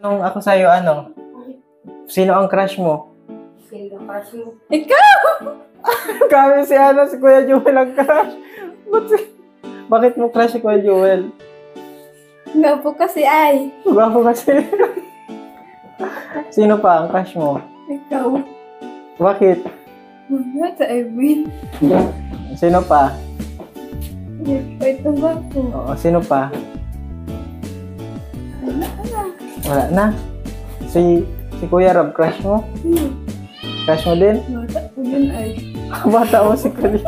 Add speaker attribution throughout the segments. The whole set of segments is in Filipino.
Speaker 1: Nung ako sa'yo, ano? Sino ang crush mo?
Speaker 2: Sino ang crush mo?
Speaker 3: Ikaw!
Speaker 1: Kami si Kuya Joel ang crush. Bakit mo crush si Kuya Joel?
Speaker 3: Nga po kasi ay.
Speaker 1: Gwapo kasi. Sino pa ang crush mo?
Speaker 3: Ikaw.
Speaker 1: Bakit?
Speaker 3: Wala sa Edwin.
Speaker 1: Sino pa?
Speaker 3: Ito ba po?
Speaker 1: Oo, sino pa?
Speaker 3: Wala na.
Speaker 1: Wala na. Si Kuya Rob, crush mo? Crush mo din?
Speaker 3: Wala po yun ay.
Speaker 1: Bata mo si Kuya.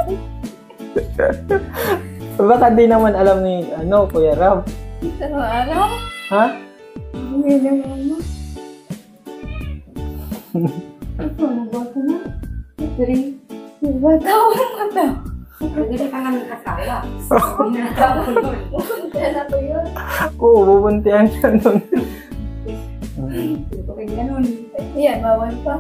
Speaker 1: Baka di naman alam ni Kuya Rob.
Speaker 3: Pero araw.
Speaker 1: Ha?
Speaker 3: Hindi na mama. Ito, mabato na. 3. Mabato ako mata.
Speaker 2: Hindi ka namin kasawa. Hindi na tao nun.
Speaker 3: Kaya na ko yun.
Speaker 1: Oo, bubuntihan siya nun.
Speaker 2: Hindi ko kayo ganun.
Speaker 3: Ayan, bawal pa.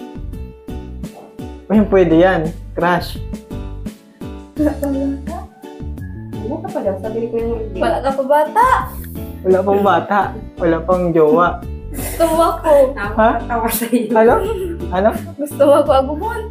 Speaker 1: Ayun, pwede yan. Crush.
Speaker 3: Wala ka bata.
Speaker 2: Ano ka pa daw? Sabi ko yung hindi.
Speaker 3: Wala ka pa bata.
Speaker 1: Wala pang bata. Wala pang jowa.
Speaker 3: Gusto mo ako.
Speaker 2: Nakakatawa sa iyo.
Speaker 1: Ano? Ano?
Speaker 3: Gusto mo ako agumon.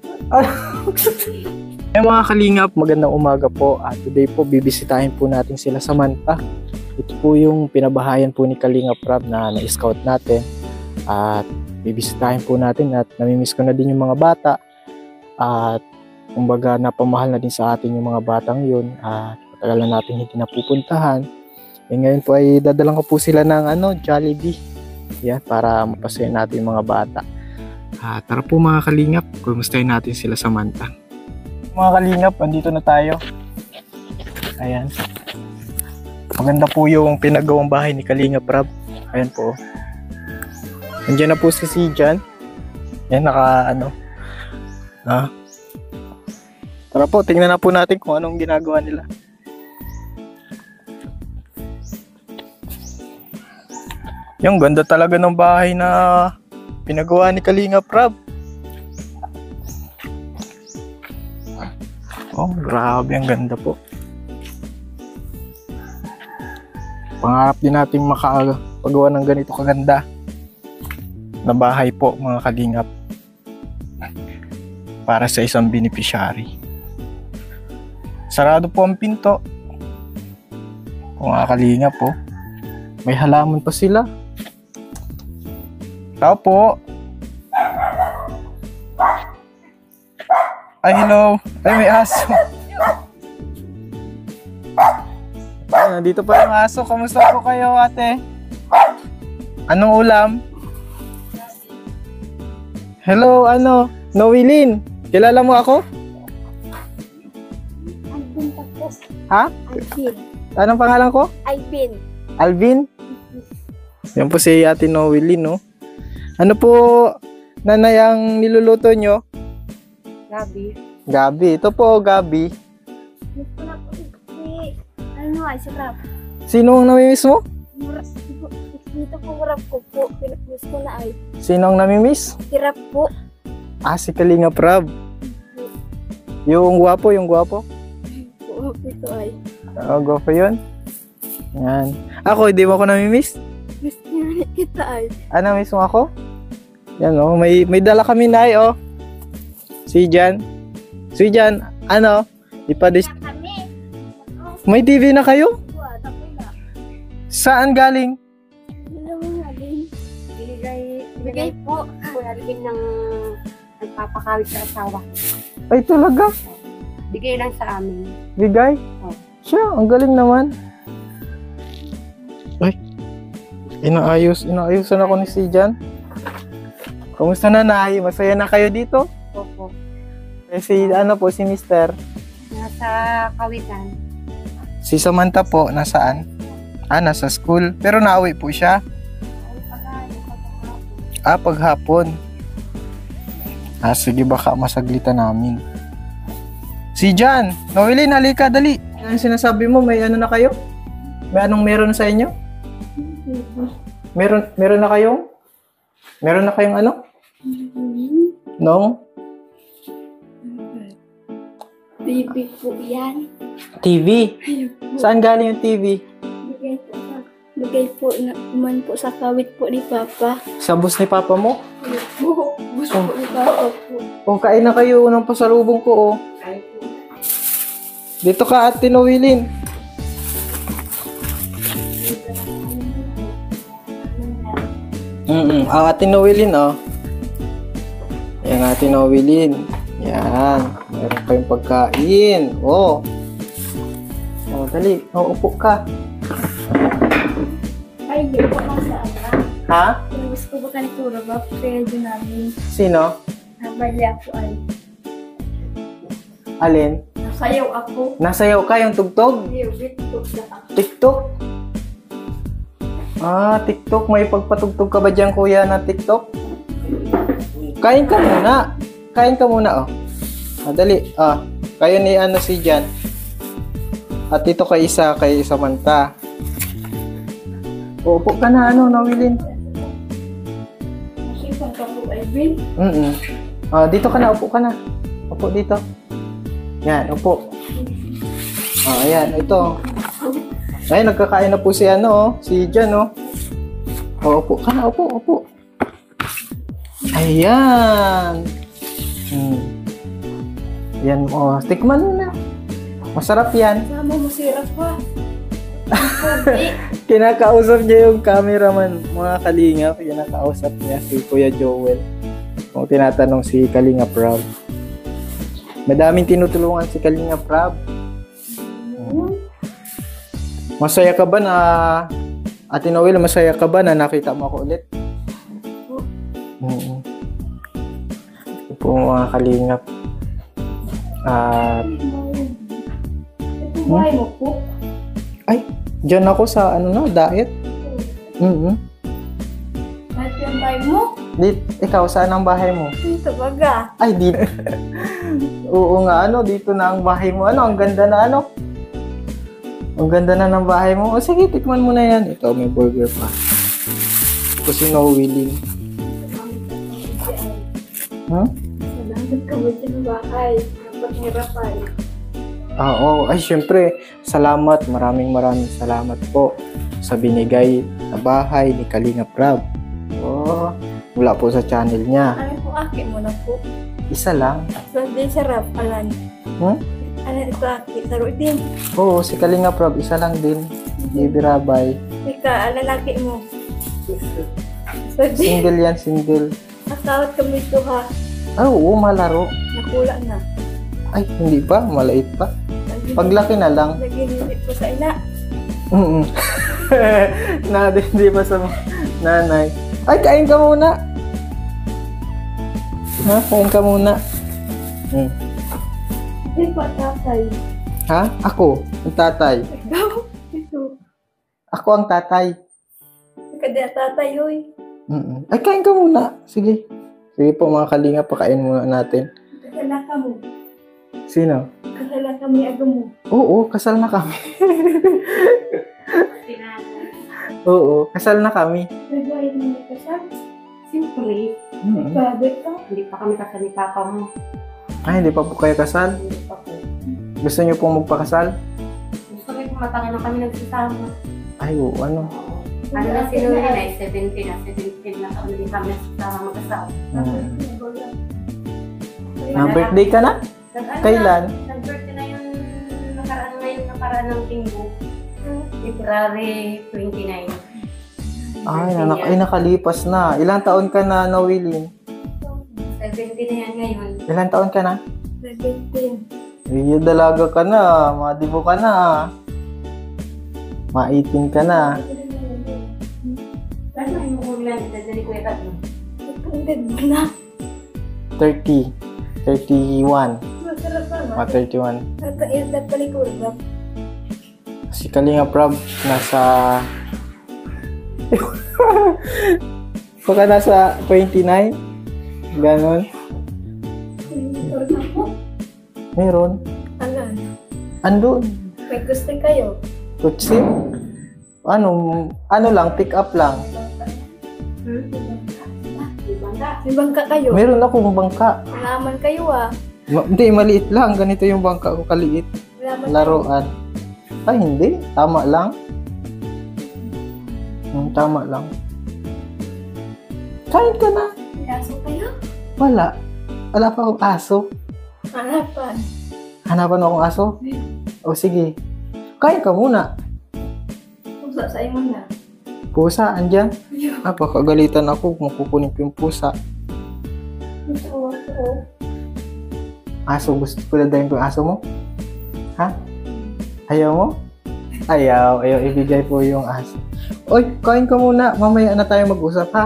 Speaker 1: Ay mga kalingap, magandang umaga po. At today po, bibisitahin po natin sila sa Manta. Ito po yung pinabahayan po ni Kalingap Rob na na-scout natin. At bibisitahin po natin at namimiss ko na din yung mga bata. At kumbaga napamahal na din sa atin yung mga batang yun. At matagal na natin hindi napupuntahan. E ngayon po ay dadalang ko po sila ng Jollibee. Yan, para mapasaya natin yung mga bata. Tara po mga kalingap, kumustahin natin sila sa Manta. Mga kalingap, andito na tayo. Ayan. Maganda po yung pinagawang bahay ni Kalingap Rob. Ayan po. Nandiyan na po si Jan. Ayan, Tara po, tingnan na po natin kung anong ginagawa nila. Yung ganda talaga ng bahay na pinagawa ni Kalingap Rob. Oh, grabe, ang ganda po. Pangarap din natin makapagawa ng ganito kaganda na bahay po, mga kalingap, para sa isang beneficiary. Sarado po ang pinto. Mga kalingap po. May halaman pa sila. Tao po. Ay, hello. Ay, may aso. Ay, nandito pa yung aso. Kamusta po kayo, ate? Anong ulam? Hello, Noelyn. Kilala mo ako?
Speaker 3: Alvin tapos.
Speaker 1: Ha?
Speaker 3: Alvin.
Speaker 1: Anong pangalan ko?
Speaker 3: Alvin.
Speaker 1: Alvin? Yan po si ate Noelyn, no? Ano po, nanay, ang niluluto nyo?
Speaker 2: Gabi.
Speaker 1: Gabi. Ito po, Gabi.
Speaker 3: Gusto na po si ay si Rap.
Speaker 1: Sino ang namimiss mo?
Speaker 3: Dito po Rap ko po. Pinag-miss ko na ay.
Speaker 1: Sino ang namimiss?
Speaker 3: Si Rap po.
Speaker 1: Si Kalingap Rob. Yung gwapo.
Speaker 3: Oo, ito ay.
Speaker 1: Gwapo yun. Yan. Ako, hindi mo ako namimiss?
Speaker 3: Gusto niya kita ay.
Speaker 1: Miss mo ako? Yan, may dala kami na Si Jan, ipadis.
Speaker 3: Kami.
Speaker 1: May TV na kayo?
Speaker 3: Wala po na.
Speaker 1: Saan galing?
Speaker 3: Wala mo nga din.
Speaker 2: Bigay po. Kuya Alvin ng nagpapakawit sa asawa.
Speaker 1: Ay, talaga?
Speaker 2: Bigay lang sa amin.
Speaker 1: Bigay?
Speaker 2: Oh.
Speaker 1: Siya, ang galing naman. Ay, inaayosan ako ni si Jan. Kumusta na, Nay? Masaya na kayo dito?
Speaker 2: Opo.
Speaker 1: Si Mister?
Speaker 2: Nasa Kawitan.
Speaker 1: Si Samantha po, nasaan? Nasa school. Pero nauwi po siya. Paghapon. Sige, baka masaglitan namin. Si Jan, Noelyn, halika, dali. Ano sinasabi mo? May na kayo? Meron sa inyo? Meron na kayong? Meron na kayong Nong?
Speaker 3: Baby po yan.
Speaker 1: TV? Saan galing yung TV?
Speaker 3: Bigay po sa Bigay po naman po sa kawit po ni Papa.
Speaker 1: Sa bus ni Papa mo?
Speaker 3: Po, gusto po ni Papa po.
Speaker 1: O, kain na kayo ng pasalubong ko, oh. Dito ka, Ate Noelin. Ate Noelin, oh. Yan, Ate Noelin. Yan. Meron kayong pagkain. Oh. Oh, dali. Oh, upo ka.
Speaker 3: Ay, hindi po ako sa ala.
Speaker 1: Ha?
Speaker 3: Gusto ko ba ka ni Tura ba? Kaya doon namin.
Speaker 1: Sino?
Speaker 3: Nabalya po ay.
Speaker 1: Alin?
Speaker 3: Nasayaw ako.
Speaker 1: Nasayaw ka yung tugtog?
Speaker 3: Favorite ko sa
Speaker 1: TikTok? Ah, TikTok. May pagpatugtog ka ba dyan, kuya, na TikTok? Kain ka muna. Kain ka muna, oh. Madali. Ah, kayo ni ano si Jan. At ito kay Samantha. Upo ka na, ano, Noelin.
Speaker 3: Nasipan ka po ay Bin.
Speaker 1: Ah, dito ka na, upo ka na. Upo dito. Yan, upo. Ah, ayan, ito. Ay, nagkakain na po si ano, oh, si Jan, oh. Oh, upo ka na, upo. Ayan. Yan, oh, tikman mo na. Masarap yan.
Speaker 3: Sama mo sirap pa.
Speaker 1: Kinakausap niya yung cameraman, mga kalingap. Kinakausap niya si Kuya Joel. Kung tinatanong si Kalingap Rob. Madaming tinutulungan si Kalingap Rob. Masaya ka ba na, Ate Noel, masaya ka ba na nakita mo ako ulit? Ito po mga kalingap. At
Speaker 3: Ito buhay mo po.
Speaker 1: ay, dyan ako sa ano na, diet.
Speaker 3: At yung bahay mo.
Speaker 1: Ikaw, saan ang bahay mo?
Speaker 3: Ito baga.
Speaker 1: Ay, dito. Oo nga, ano, dito na ang bahay mo. Ano, ang ganda na, ano? Ang ganda na ng bahay mo. O sige, tikman mo na yan. Ito, may burger pa. Ito si Noelin. Huh?
Speaker 3: Salamat ka mo sa bahay. Napahirapan.
Speaker 1: Oo. Ay, syempre, salamat. Maraming salamat po sa binigay na bahay ni Kalingap Rob. Oh, mula po sa channel niya.
Speaker 3: Ano po aki mo na po?
Speaker 1: Isa lang.
Speaker 3: Sabi sarap, alan. Ano ito aki? Saro din.
Speaker 1: Oo, si Kalingap Rob, isa lang din. Baby Rabay.
Speaker 3: Ika, lalaki mo. Sabi,
Speaker 1: Single yan, single.
Speaker 3: nakawat kami ito ha.
Speaker 1: Ah, oo, malaro.
Speaker 3: Nakula na.
Speaker 1: Ay, hindi pa. Malait pa. Paglaki na lang.
Speaker 3: Naginilip ko sa ina.
Speaker 1: Hindi pa sa nanay. Ay, kain ka muna. Ha? Kain ka muna.
Speaker 3: Hindi pa tatay.
Speaker 1: Ha? Ako, ang tatay.
Speaker 3: Ikaw? Ito.
Speaker 1: Ako ang tatay.
Speaker 3: Kada tatay, oy.
Speaker 1: Ay, kain ka muna. Sige. Sige po mga kalinga, pakain muna natin.
Speaker 3: Kasala ka mo.
Speaker 1: Sino?
Speaker 3: Kasala kami aga mo.
Speaker 1: Oo, kasal na kami. Oo, kasal na kami.
Speaker 3: Nagbayad mo na kasal?
Speaker 2: Siyempre,
Speaker 3: Grabe ka.
Speaker 2: hindi pa kami kasal ni Papa mo.
Speaker 1: Ay, hindi pa po kayo kasal?
Speaker 2: Hindi pa po.
Speaker 1: Gusto niyo pong magpakasal?
Speaker 2: Gusto ko yung matagal na kami nagsasama.
Speaker 1: Ay, oo, ano?
Speaker 2: Ano na si Noelin ay 17 na. 17 na kami din kami nagsasama mag-asawa.
Speaker 1: Birthday ka na? Kailan?
Speaker 2: Nag-birthday na yung nakaraan ng linggo. February 29.
Speaker 1: Ay, nakalipas na. Ilang taon ka na, Noelin?
Speaker 2: 17 na yan ngayon.
Speaker 1: Ilang taon ka na?
Speaker 3: 17.
Speaker 1: Iya, dalaga ka na. Madibo ka na. Ma-18 ka na.
Speaker 2: Ano yung ulan? Dadali ko yung tatlo.
Speaker 3: Pagkakit na.
Speaker 1: 30. 31.
Speaker 3: Masarap pa ba?
Speaker 1: 31.
Speaker 3: Tatayos na palikod ba?
Speaker 1: Si Kalingap Rob, nasa... Baka nasa 29. Ganon. Meron.
Speaker 3: Alan,
Speaker 1: Andun.
Speaker 3: may gusto kayo?
Speaker 1: Kutsi. Ano lang, pick up lang.
Speaker 3: May bangka kayo?
Speaker 1: Meron akong bangka.
Speaker 3: Malaman kayo ah.
Speaker 1: Hindi, maliit lang. Ganito yung bangka ko, kaliit.
Speaker 3: Malaman
Speaker 1: Laruan. Ay, hindi. Tama lang. Tama lang. Kain ka na.
Speaker 3: May aso kayo?
Speaker 1: Wala. Wala pa akong aso.
Speaker 3: Hanapan.
Speaker 1: Hanapan mo akong aso? O sige. Kain ka muna.
Speaker 3: Pusa sa imo na.
Speaker 1: Pusa, andyan.
Speaker 3: Ayaw.
Speaker 1: Napakagalitan ako kung kukunin ko yung pusa.
Speaker 3: Gusto ko.
Speaker 1: Aso, gusto ko na dahil ko yung aso mo? Ha? Ayaw mo? Ayaw ibigay po yung aso. Oy, kain ka muna. Mamaya na tayo mag-usap, ha?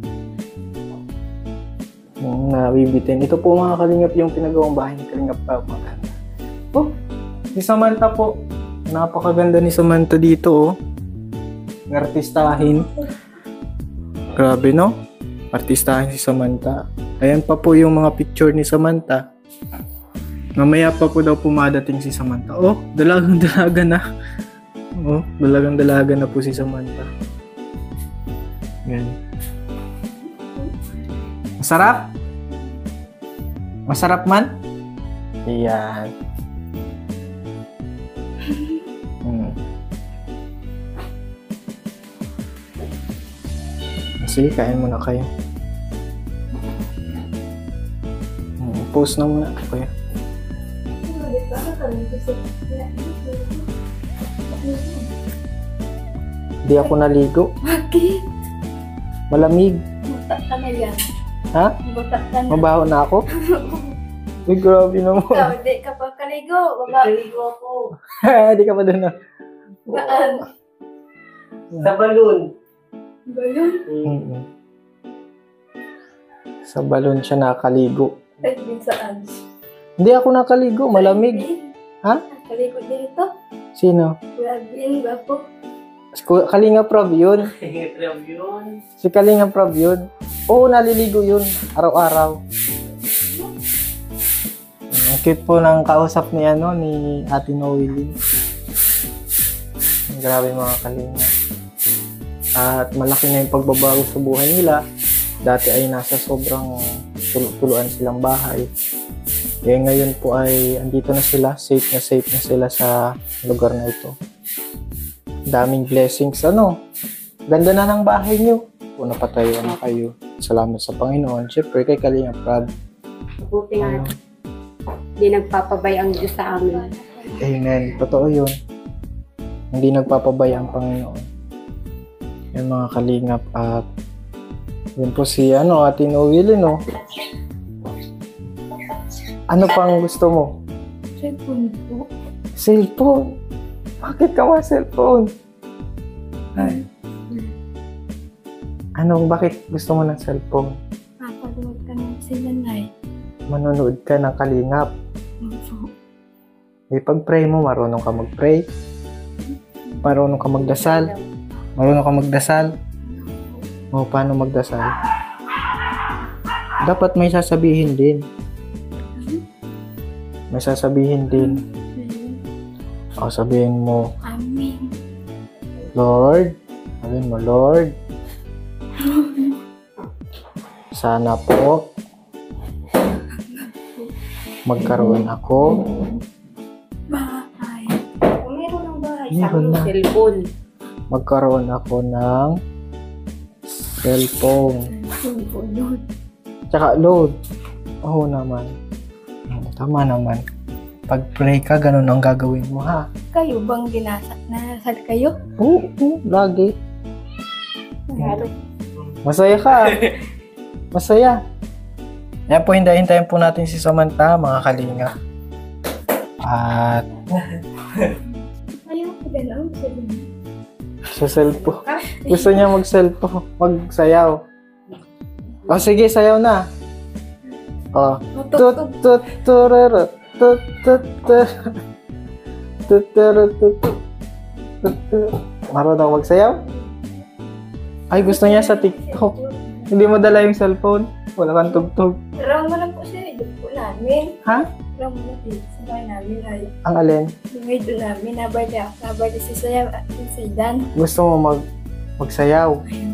Speaker 1: Nabibitin. Ito po mga kalingap yung pinagawang bahay ni Kalingap pa. Maganda. Oh, si Samantha po. Napakaganda ni Samantha dito, oh. Ng artistahin. Grabe, no? Artistahin si Samantha. Ayan pa po yung mga picture ni Samantha. Mamaya pa po daw pumadating si Samantha. Oh, dalagang-dalaga na. Oh, dalagang-dalaga na po si Samantha. Yan. Masarap? Masarap man? Iyan. Sige, kain muna kayo. Post na muna kayo. Hindi ako naligo.
Speaker 3: Bakit?
Speaker 1: Malamig.
Speaker 3: Buta ka na yan.
Speaker 1: Ha?
Speaker 3: Buta ka na.
Speaker 1: Mabaho na ako? Uy, grabe naman.
Speaker 3: Ikaw, di ka pa kaligo. Kaligo ako.
Speaker 1: Hindi ka pa doon na.
Speaker 3: Saan?
Speaker 4: Sa balon.
Speaker 3: Balon?
Speaker 1: Mm-mm. Sa balon siya nakaligo.
Speaker 3: Ay, din saan?
Speaker 1: Hindi ako nakaligo, malamig. Ha?
Speaker 3: Kaligo dito.
Speaker 1: Sino?
Speaker 3: Grabe, bapo.
Speaker 1: Kalinga Prab yun.
Speaker 4: Yun.
Speaker 1: Si Kalinga Prab yun. Oo, naliligo yun. Araw-araw. Ang cute po ng kausap ni Ate Noelyn. Grabe mga Kalinga. At malaki na yung pagbabago sa buhay nila. Dati ay nasa sobrang tuluan silang bahay. Eh ngayon po ay andito na sila, safe na sila sa lugar na ito. Daming blessings, ganda na ng bahay nyo. Kung napatayo na kayo. Salamat sa Panginoon. Siyempre kay Kalinga Prab.
Speaker 2: Buti nga, hindi nagpapabay ang Diyos sa amin.
Speaker 1: Amen. Totoo yun. Hindi nagpapabaya ang Panginoon. Yan mga kalingap. At yun po si Ate Noelyn, no? Ano pang gusto mo?
Speaker 3: Cellphone po.
Speaker 1: Cellphone. Bakit ka ma cellphone? Ay. Bakit gusto mo ng cellphone?
Speaker 3: Napanood ka ng sila na eh.
Speaker 1: Manonood ka ng kalingap.
Speaker 3: Opo.
Speaker 1: Pag-pray mo, marunong ka mag-pray. Marunong ka magdasal. Marunong ka magdasal. O, paano magdasal? Dapat may sasabihin din. May sasabihin din. O, sabihin mo,
Speaker 3: Amen.
Speaker 1: Lord. Sabihin mo, Lord. Sana po magkaroon ako
Speaker 3: Bahay.
Speaker 2: Kung meron ng bahay,
Speaker 1: Meron na.
Speaker 2: cellphone.
Speaker 1: magkaroon ako ng cellphone.
Speaker 3: Cellphone.
Speaker 1: Tsaka load. Oo naman. Tama naman. Pag-pray ka, ganun ang gagawin mo, ha?
Speaker 3: Kayo bang nasal kayo?
Speaker 1: Oo, lagi.
Speaker 2: Lalo.
Speaker 1: Masaya ka. Masaya. Yan po, hintayin po natin si Samantha, mga kalinga. At
Speaker 3: Ayaw ko gano'n.
Speaker 1: sa cellphone. Gusto niya mag-cellphone, magsayaw. O sige, sayaw na. O. Tut tut tururut. Tut tut tut. Tut turut tut tut. Tut. Marunong magsayaw? Ay, gusto niya sa TikTok. Hindi mo dala yung cellphone. Wala kang tugtog.
Speaker 3: Raw mo na po siya. Doon po namin.
Speaker 1: Ha?
Speaker 3: Raw mo na dito. Sa bahay namin ay.
Speaker 1: Ang alin?
Speaker 3: Lumay doon namin. Nabay si Saya at si Dan.
Speaker 1: Gusto mo magsayaw.
Speaker 3: Ayaw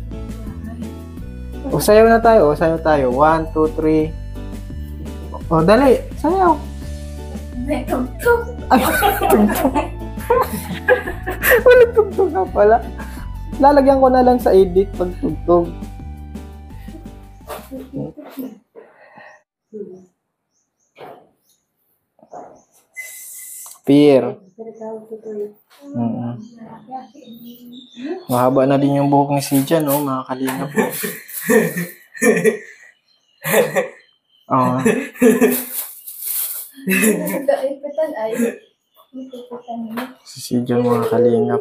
Speaker 3: ko.
Speaker 1: O, sayaw na tayo. O, sayaw tayo. 1, 2, 3. O, dali. Sayaw.
Speaker 3: May tugtog.
Speaker 1: Ay, tugtog. Wala tugtog na pala. Lalagyan ko na lang sa edit pag tugtog. Spear. Mahaba na din yung buhok ni Sijan, no? Mga kalingap po. Oo.
Speaker 3: Ipitan ay. Ipitan niya.
Speaker 1: Si Sijan, mga kalingap.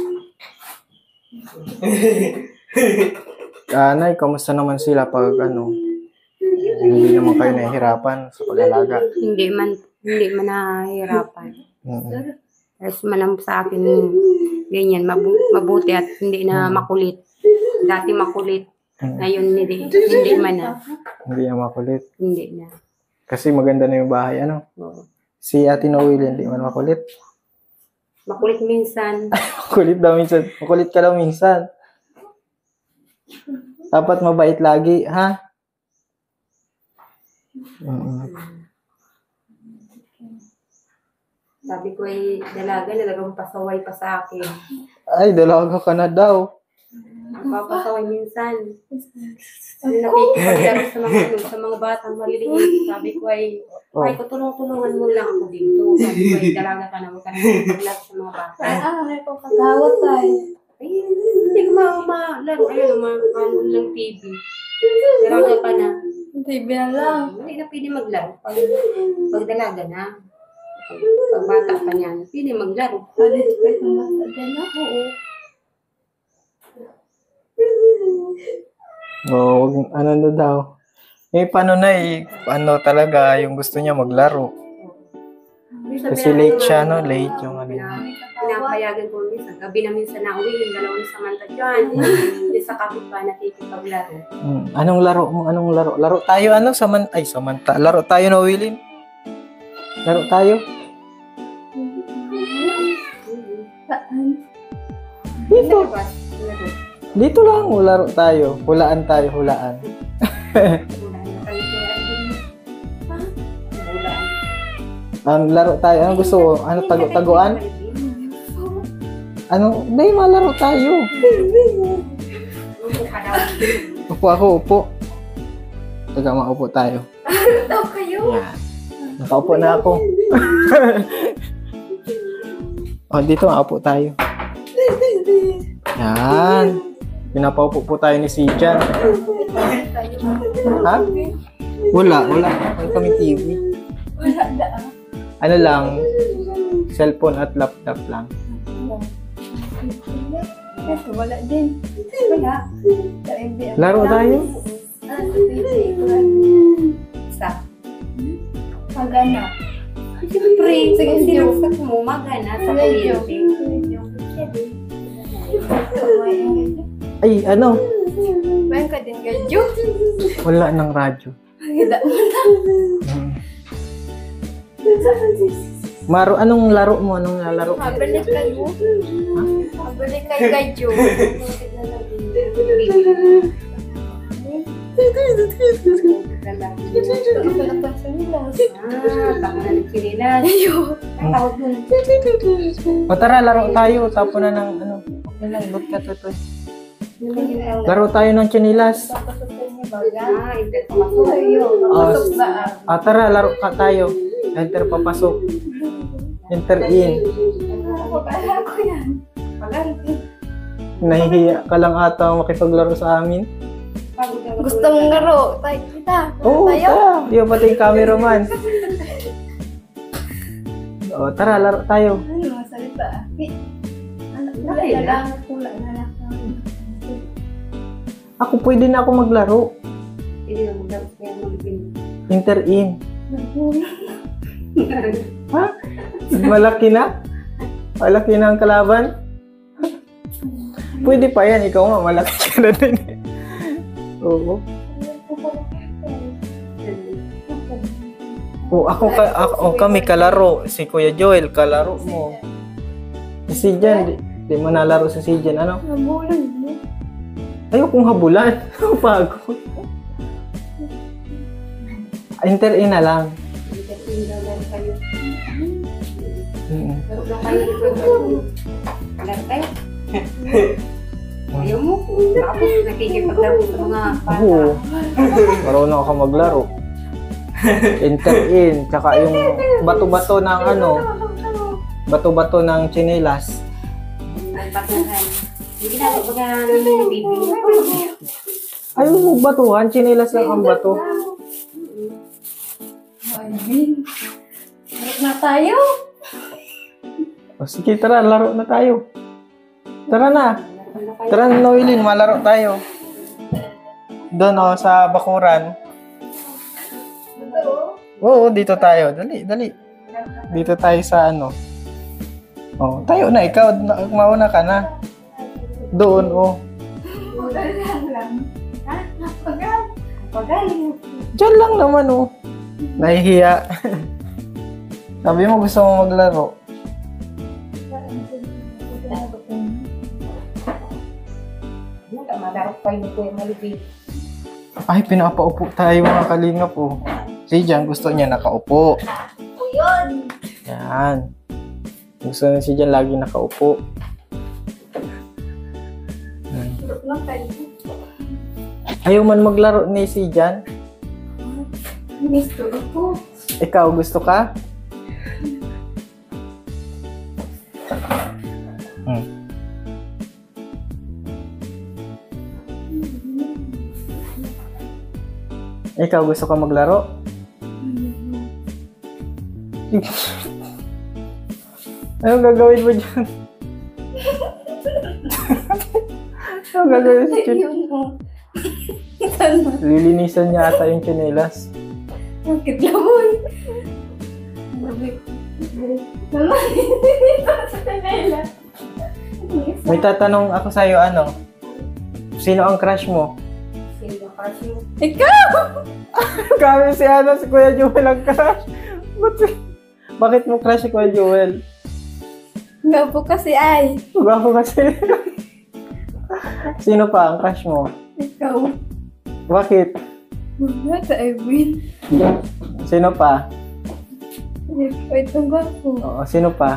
Speaker 1: Nay, kamusta naman sila pag hindi naman kayo nahihirapan sa pag-alaga?
Speaker 2: Hindi man nahihirapan. Tapos manam sa akin, ganyan, mabuti at hindi na makulit. Dati makulit. Ngayon, hindi man na.
Speaker 1: Hindi na makulit.
Speaker 2: Hindi na.
Speaker 1: Kasi maganda na yung bahay, ano?
Speaker 2: Oo.
Speaker 1: Si Ate Noel, hindi man makulit.
Speaker 2: Makulit minsan.
Speaker 1: Makulit daw minsan. Makulit ka daw minsan. Dapat mabait lagi, ha?
Speaker 2: Sabi ko ay dalaga, nalagang pasaway pa sa akin.
Speaker 1: Ay, dalaga ka na daw.
Speaker 2: Papasaway minsan. Nakikipaglaro sa mga batang maliliit. Sabi ko ay tulungan mo lang ako dito. Sabi ko ay dalaga ka na, huwag ka na maglaro sa mga bata.
Speaker 3: May pagkagawat tayo.
Speaker 2: Ay, hindi ko malaro. Ayun, ano ng TV. Dalaga ka na.
Speaker 3: TV na lang.
Speaker 2: Hindi na pwede maglaro. Pag dalaga na. Pag bata pa niyan, pwede maglaro.
Speaker 3: Alit pa itong bata dyan na.
Speaker 1: Oo, ano na daw. Paano na talaga yung gusto niya maglaro. Kasi late siya, no? Late yung
Speaker 2: Pinapayagan ko minsan. Gabi na minsan na uwi, yung dalawang Samantha dyan. Hindi sa kapit pa nakikipaglaro.
Speaker 1: Anong laro mo? Anong laro? Laro tayo, Samantha. Laro tayo, no, Willin? Laro tayo? Dito. Dito lang, laro tayo. Hulaan tayo, hulaan. Laro tayo. Ano gusto mo? Ano, taguan? Ano? Hindi, malaro tayo. Upo ako, upo. Taga, maupo tayo.
Speaker 3: Daw kayo.
Speaker 1: Yan. Nakaupo na ako. Dito, maupo tayo. Yan. Pinapaupo po tayo ni Sijan. Ha? Wala kami TV.
Speaker 3: Wala na.
Speaker 1: Ano lang, cellphone at laptop lang.
Speaker 3: Wala din. Wala.
Speaker 1: Laro tayo?
Speaker 2: Sa
Speaker 3: Magana.
Speaker 2: Siyempre, sinusat mo, magana sa kuryente.
Speaker 1: Ay, ano?
Speaker 3: Mayroon ka din gadyo.
Speaker 1: Wala ng radyo.
Speaker 3: Hida mo
Speaker 1: Maro, anong laro mo? Anong lalaro?
Speaker 3: Mabalik kayo. Mabalik kayo gadyo.
Speaker 2: Tako na nagkinilas. Tawag mo.
Speaker 1: Tara, laro tayo. Tapo na ng Okay lang, look ka to. Laro tayo ng chinilas. Tara, laro ka tayo. Enter papasok. Enter in.
Speaker 3: Ako yan.
Speaker 1: Nahihiya ka lang ata makipaglaro sa amin.
Speaker 3: Gusto mong laro? Tayo kita.
Speaker 1: Oo, tara. Yung pati yung cameraman. Tara, laro tayo.
Speaker 3: Ano, salita. Wala na lang. Wala na lang.
Speaker 1: Ako, pwede na ako maglaro.
Speaker 2: Hindi na magdapos kaya mag-bin.
Speaker 1: Enter in. Ha? Malaki na? Malaki na ang kalaban? Pwede pa yan. Ikaw nga, malaki ka na din. Oo. Kami kalaro. Si Kuya Joel, kalaro mo. Si Jan, di mo nalaro si Jan. Ano?
Speaker 3: Nabulan mo.
Speaker 1: Ayokong habulan. Pagod. Enter in na lang.
Speaker 2: Laro kayo.
Speaker 1: Mm.
Speaker 2: Laro kayo. Laro kayo. Ayaw mo. Tapos nakikipaglaro sa mga bata.
Speaker 1: Oo. Marunong ako maglaro. Enter in. Tsaka yung bato-bato ng ano, bato-bato ng tsinelas.
Speaker 2: Nagbatuhan. Hindi na baga namin bibili.
Speaker 1: Ayaw mo batuhan, tsinelas lang ang bato.
Speaker 3: Alvin, harap na tayo.
Speaker 1: O sige, tara, laro na tayo. Tara na. Tara na, Noelin, malaro tayo. Doon o, sa bakuran. Oo, dito tayo. Dali, dali. Dito tayo sa ano. Oh, tayo na, ikaw, mauna ka na. Doon, oh.
Speaker 2: Pagaling.
Speaker 1: Diyan lang naman, oh. Nahihiya. Sabi mo gusto mo maglaro.
Speaker 2: Madarap pa yung kuya malibig.
Speaker 1: Ay, pinapaupo tayo mga kalingap, oh. Si Jan, gusto niya nakaupo.
Speaker 3: Yun.
Speaker 1: Yan. Gusto na si Jan lagi nakaupo.
Speaker 3: Harap na tayo.
Speaker 1: Ayaw man maglaro ni si Jan.
Speaker 3: Gusto ko.
Speaker 1: Ikaw, gusto ka? Ikaw, gusto ka maglaro? Anong gagawin mo dyan? Anong gagawin sa chin? Lilinisan niya ata yung tsinelas.
Speaker 3: Bakit lamoy? Mama, sa kanila.
Speaker 1: May tatanong ako sa'yo, ano? Sino ang crush mo?
Speaker 2: Sino crush mo?
Speaker 3: Ikaw!
Speaker 1: Kami si ano, si Kuya Joel ang crush. Bakit mo crush si Kuya Joel?
Speaker 3: Nga po kasi ay.
Speaker 1: Gwapo kasi. Sino pa ang crush mo?
Speaker 3: Ikaw.
Speaker 1: Bakit?
Speaker 3: Wala sa Alvin.
Speaker 1: Sino pa?
Speaker 3: Hindi pa itong gwapo.
Speaker 1: Oo, sino pa?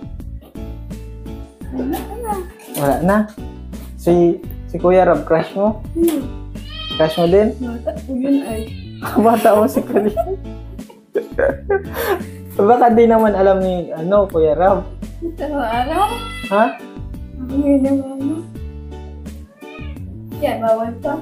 Speaker 3: Wala ka na.
Speaker 1: Wala na. Si Kuya Rob, crush mo? Crush mo din?
Speaker 3: Bata po yun ay.
Speaker 1: Bata mo si Kuya. Baka di naman alam ni Kuya Rob.
Speaker 3: Ito araw.
Speaker 1: Ha?
Speaker 3: Ako ngayon na mama. Yan, bawal pa.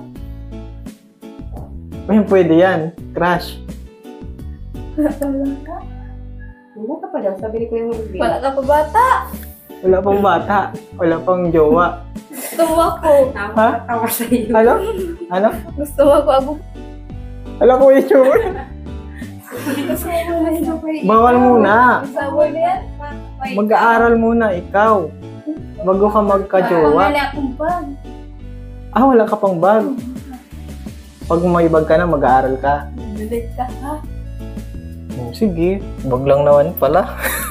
Speaker 1: Ayun, pwede yan. Crush.
Speaker 3: Wala ka.
Speaker 2: Wala ka pa daw. Sabi ni kuya malibig.
Speaker 3: Wala ka pa bata.
Speaker 1: Wala pang bata. Wala pang jowa.
Speaker 3: Gusto mo ako.
Speaker 2: Nakakatawa sa iyo.
Speaker 1: Ano? Ano?
Speaker 3: Gusto mo ako.
Speaker 1: Alam ko yung jowa.
Speaker 3: Gusto mo na ito pa.
Speaker 1: Bawal muna.
Speaker 3: Gusto mo na yan?
Speaker 1: Mag-aaral muna ikaw. Bago ka magka-jowa.
Speaker 3: Wala akong bag.
Speaker 1: Ah, wala ka pang bag. Pag may bag ka na, mag-aaral ka.
Speaker 3: Bilit ka ha.
Speaker 1: Sige, bag lang naman pala.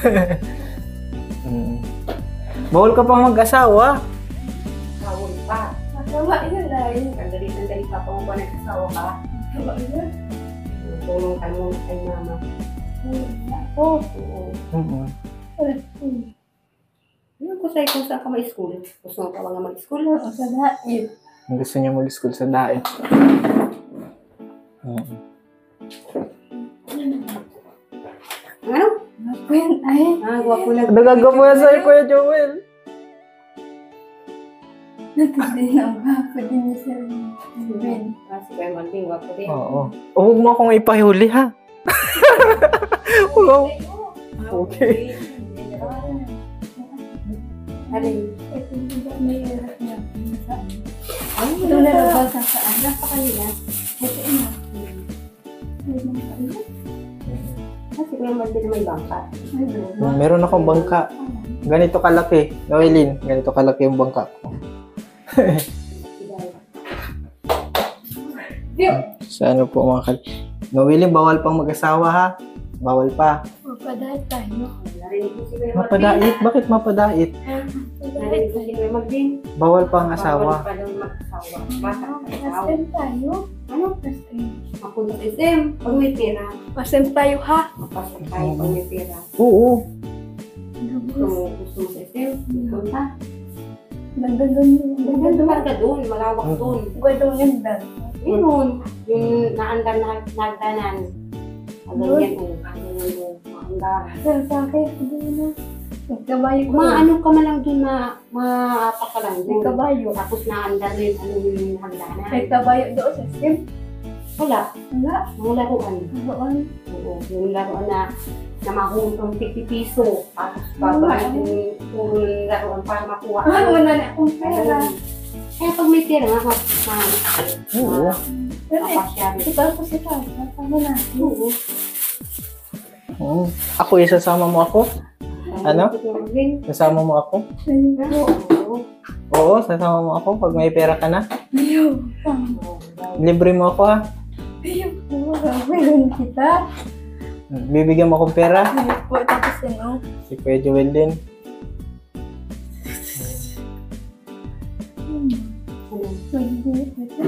Speaker 1: Bawal ka pang mag-asawa.
Speaker 2: Tawag pa.
Speaker 3: Masama yun ay.
Speaker 2: Sandali pa kung ba nagkasawa ka.
Speaker 3: Masama yun.
Speaker 2: Tulong ka mo kay mama.
Speaker 3: Wala ako.
Speaker 2: Oo.
Speaker 3: Wala ako.
Speaker 2: Ano ko sa'yo kung saan ka ma-school? Gusto mo ka ba nga mag-school?
Speaker 3: Wala sa dahil.
Speaker 1: Gusto niya mag-school sa daet.
Speaker 2: Ano?
Speaker 3: Ako yan ay.
Speaker 2: Gwapo na.
Speaker 1: Nagagawa mo na sa'yo, Kuya Joel.
Speaker 3: Natindi na ang gwapo din niya sa Ben.
Speaker 2: Si Kuya Malvin, gwapo din.
Speaker 1: Oo. Huwag mo akong ipahuli, ha? Huwag ako. Okay.
Speaker 2: Alin?
Speaker 3: Ito yung ba may hirap niya. Saan?
Speaker 2: Ay,
Speaker 3: Ito na nabasa saan?
Speaker 2: Nasa kanila.
Speaker 3: Ito ina. Ay, mga ano?
Speaker 2: Si Kuya Malvin may bangka.
Speaker 3: Ay, boba.
Speaker 1: Meron akong bangka. Ganito kalaki. Noelin, ganito kalaki yung bangka ko. Sa ano po mga Noelin, bawal pang mag-asawa, ha? Bawal pa.
Speaker 3: Mapadahit tayo.
Speaker 2: Narinig ko si Kuya Malvin.
Speaker 1: Mapadait? Bakit mapadait?
Speaker 3: Mapadahit
Speaker 2: Narinig ko si Kuya Malvin.
Speaker 1: Bawal pa ang asawa.
Speaker 2: Bawal pa daw mag-asawa. Bata ka daw.
Speaker 3: Pasem tayo.
Speaker 2: Ano?
Speaker 3: Pasem.
Speaker 2: Ako na SM. Pag may pera.
Speaker 3: Pasem tayo ha.
Speaker 2: Mapasok tayo pag may pera.
Speaker 1: Oo.
Speaker 2: Gusto mo sa SM? Punta.
Speaker 3: Nandun
Speaker 2: Nandun talaga doon, malawak doon.
Speaker 3: Gwadong ganda.
Speaker 2: Yun, yung naandar na nagdanan. Hanggang yan, hanggang yan, maandar.
Speaker 3: Sa akin, hindi na. Nagkabayo ko.
Speaker 2: Maano ka man lang doon, maapa ka lang doon.
Speaker 3: Nagkabayo.
Speaker 2: Tapos naandar rin, ano yung hagdanan.
Speaker 3: Nagkabayo doon sa sim.
Speaker 2: Wala,
Speaker 3: Wala.
Speaker 2: mga laruan.
Speaker 3: Doon.
Speaker 2: Oo, yung laruan na mahuntong 50 piso. Tapos babalik yung puro ng laruan para makuha.
Speaker 3: Wala na akong pera.
Speaker 2: Kaya pag may pera nga,
Speaker 1: Oo.
Speaker 3: Pero eh,
Speaker 2: mapasyari.
Speaker 3: ikaw ko si Tata. Tama na.
Speaker 2: Oo.
Speaker 1: Oo. Ako, isasama mo ako? Ano? Sasama mo ako?
Speaker 2: Oo.
Speaker 1: Oo, sasama mo ako pag may pera ka na.
Speaker 3: Ayaw.
Speaker 1: Libre mo ako ha.
Speaker 3: Ayaw po. Meron kita.
Speaker 1: Bibigyan mo akong pera.
Speaker 3: Ayaw po. Tapos ano?
Speaker 1: Si Kuya Joel din.
Speaker 3: Magiging ito.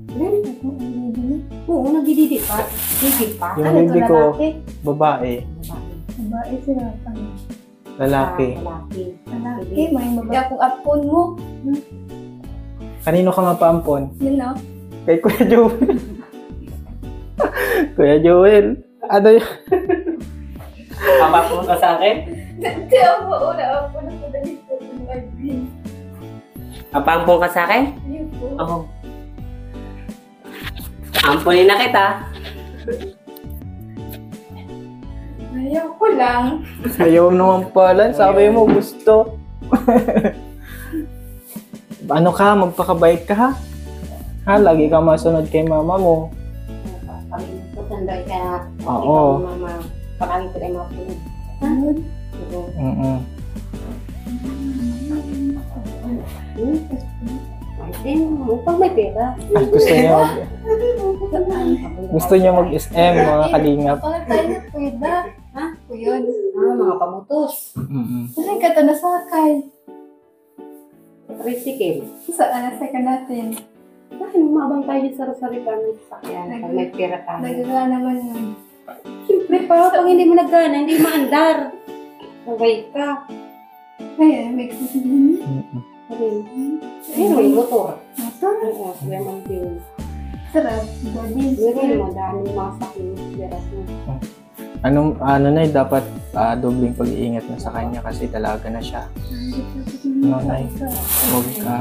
Speaker 2: Oo, nagdididi pa. Higit pa.
Speaker 1: Yung
Speaker 3: Ano to,
Speaker 1: baby ko,
Speaker 3: lalaki?
Speaker 1: babae.
Speaker 3: Babae sila.
Speaker 1: Lalaki.
Speaker 2: Lalaki.
Speaker 3: Lalaki. May babae. Akong apon mo.
Speaker 1: Kanino ka mapaampon?
Speaker 3: Yun na.
Speaker 1: Kay Kuya Joel. Kuya Joel. Ano yun?
Speaker 4: Papapun ka sa akin?
Speaker 3: Hindi ako una. Apon ako dali ko.
Speaker 4: Papampun ka sa akin?
Speaker 3: Ayaw po.
Speaker 4: Oo. Ampunin na kita.
Speaker 3: Ayaw ko lang.
Speaker 1: Ayaw naman pala. Sabi mo gusto. Ano ka? Magpakabait ka ha? Ha? Lagi ka masunod kay mama mo.
Speaker 2: Patanda ka.
Speaker 1: Oo.
Speaker 2: Parang ko ay mapunod.
Speaker 1: Mm-mm.
Speaker 2: Ay, pag may pera.
Speaker 1: Ay, gusto niya mag-SM, mga kalingap.
Speaker 3: Wala tayo na pweda. Ha? Kuyon.
Speaker 2: Mga pamutos.
Speaker 1: Mm-mm.
Speaker 3: Saan ka ito nasakay?
Speaker 2: Tricycle.
Speaker 3: Saan nasakay natin?
Speaker 2: Bakit mabang tayo sa rosarita ng sasakyan pag may pera tayo?
Speaker 3: Nagagawa naman yun.
Speaker 2: Siyempre pa, pag hindi mo nagana, hindi maandar. Sabay ka.
Speaker 3: Kaya, may sasabihin niya.
Speaker 1: Mm-mm.
Speaker 2: Pero may motor.
Speaker 3: Motor?
Speaker 2: Oo, kaya man din.
Speaker 3: Sarap. Body.
Speaker 2: Hindi mo dahil mga sakyan yung peras mo.
Speaker 1: Ano na dapat dobling pag-iingat na sa kanya kasi dalaga na siya. No, Nay. Huwag ka,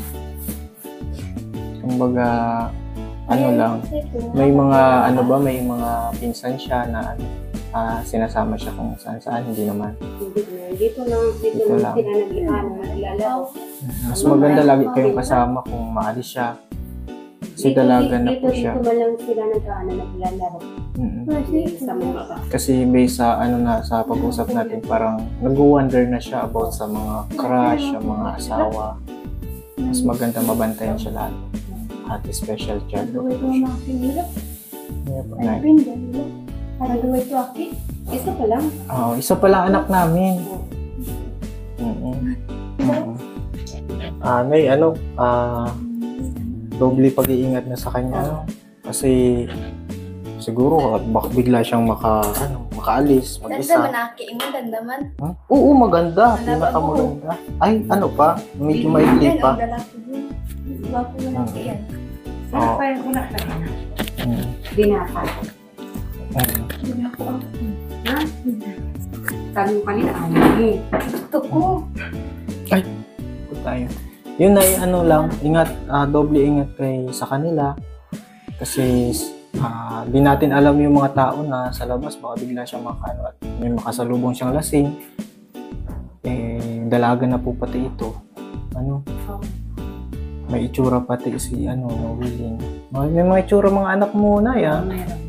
Speaker 1: kumbaga, ano lang, may mga, may mga pinsan siya na sinasama siya kung saan, hindi naman.
Speaker 2: Dito lang
Speaker 1: lang.
Speaker 2: sila naglalaro.
Speaker 1: Mas maganda lagi kayong kasama kung maalis siya. Kasi dalaga na po siya.
Speaker 2: Dito man lang sila naglalaro.
Speaker 1: Mm-mm.
Speaker 2: Sa mga ba.
Speaker 1: Kasi based sa sa pag-usap natin, parang nag-wonder na siya about sa mga crush, sa mga asawa. Mas maganda mabantayan siya lalo. At special child.
Speaker 3: Gawin ko mga pinilap.
Speaker 1: Yeah, po,
Speaker 3: Ay,
Speaker 1: Nay.
Speaker 3: pinilap. Para gawin ko aki.
Speaker 2: Isa pa lang.
Speaker 1: Isa pala anak namin. Mm-mm. Mm-mm. Nay, doble pag-iingat na sa kanya. Kasi siguro baka bigla siyang makaalis,
Speaker 3: Danda
Speaker 1: mag-isa.
Speaker 3: man aki. Imo dandaman.
Speaker 1: Huh? Oo, maganda.
Speaker 3: Ano ba
Speaker 1: Pinakamaganda. Ay, ano pa? Medyo maikli pa.
Speaker 3: Yan, ang lalaki din. Wapo na laki yan.
Speaker 1: Oo.
Speaker 2: Pa yung kunak na yan.
Speaker 1: Mm.
Speaker 2: Binata.
Speaker 1: Mm.
Speaker 3: Hindi ako ako.
Speaker 2: Ha? Sabi mo kanina, ano mo?
Speaker 3: Gusto ko.
Speaker 1: Ito tayo. Yun na lang, ingat, doble ingat sa kanila. Kasi di natin alam yung mga tao na sa labas, baka bigla siyang at may makasalubong siyang lasing. Dalaga na po pati ito. May itsura pati si no willing. May mga itsura mga anak mo na yan.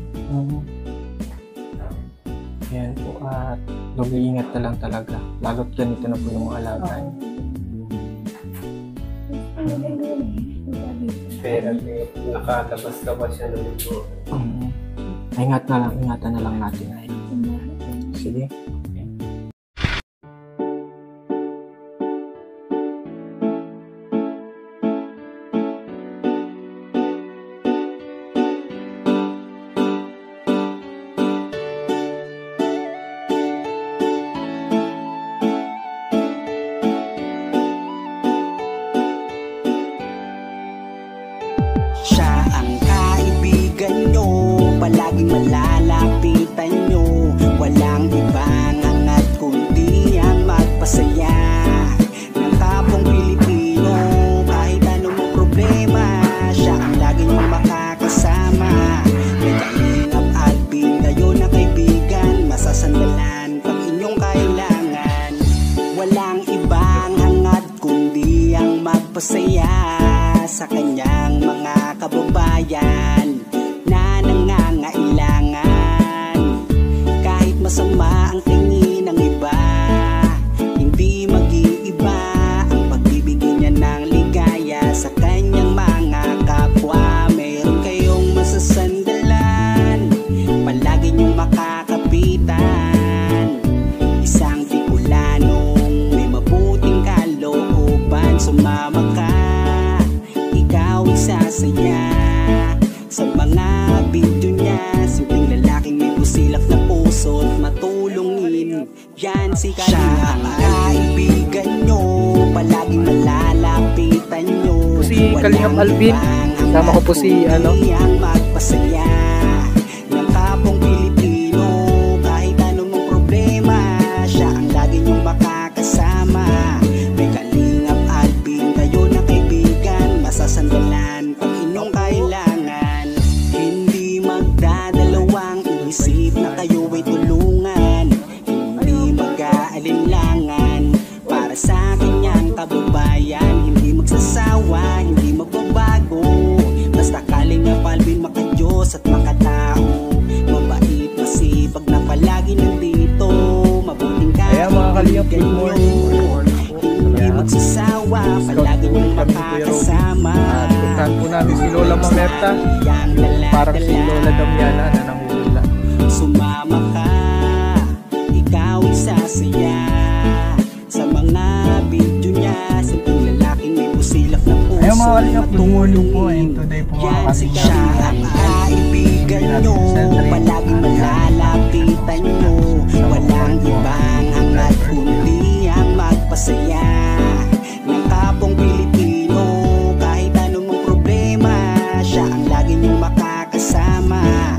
Speaker 1: Yan po, at doble ingat na lang talaga. Lalo't ganito na po yung mga alaga niya.
Speaker 4: Pero nakalabas-labas siya ng ito.
Speaker 1: Ingatan na lang natin. Sige.
Speaker 5: palaging malalapitan nyo. Walang ibang hangat kundi ang magpasaya ng kapong Pilipino. Kahit anong problema, siya ang lagi nyong makakasama. May Kalingap Alvin, kayo na kaibigan, masasandalan pag inyong kailangan. Walang ibang hangat kundi ang magpasaya sa kanyang mga kababayan na nangangailangan. Kahit masama ang tingin ng iba, hindi mag-iiba ang pagbibigay niya ng ligaya sa kanyang mga kapwa. Meron kayong masasandalan, palagi niyong makakapitan. Isang Bicolanong may mabuting kalooban. Sumama ka, ikaw isasaya sa mga video niya. Simpleng lalaking may busilak na puso't matulungin. Yan si Kalingap, kaibigan nyo, palaging malalapitan nyo.
Speaker 1: Si Kalingap Alvin, kasama ko po si
Speaker 5: ang magpasaya ng kapong Pilipino. Kahit anong problema, siya ang lagi nyong makakasama. May Kalingap Alvin, kayo na kaibigan, masasandalan pag inyong kailangan. Hindi magdadalawang isip na kayo ay tulungan. Hindi mag-aalinlangan para sa kanyang kababayan. Hindi magsasawa, hindi magbabago. Basta Kalingap Alvin, makadiyos at makatao. Mabait, masipag na palagi nandito. Mabuting
Speaker 1: Kaya mga Kalingap, good morning.
Speaker 5: hindi magsasawa, palagi niyong makakasama.
Speaker 1: At puntahan po namin si Lola Mamerta, parang si Lola Damiana na nanguhula.
Speaker 5: Sumama ka, ikaw isasaya sa mga video niya. Simpleng lalaking may busilak na puso.
Speaker 1: Ayun mga Kalingap, good morning po. And today po mga
Speaker 5: Yan si
Speaker 1: Kalingap,
Speaker 5: siya ang kaibigan nyo, palaging malalapitan nyo. Walang ibang hangat kundi ang magpasaya ng kapong Pilipino. Kahit anong problema, siya ang lagi nyong makakasama.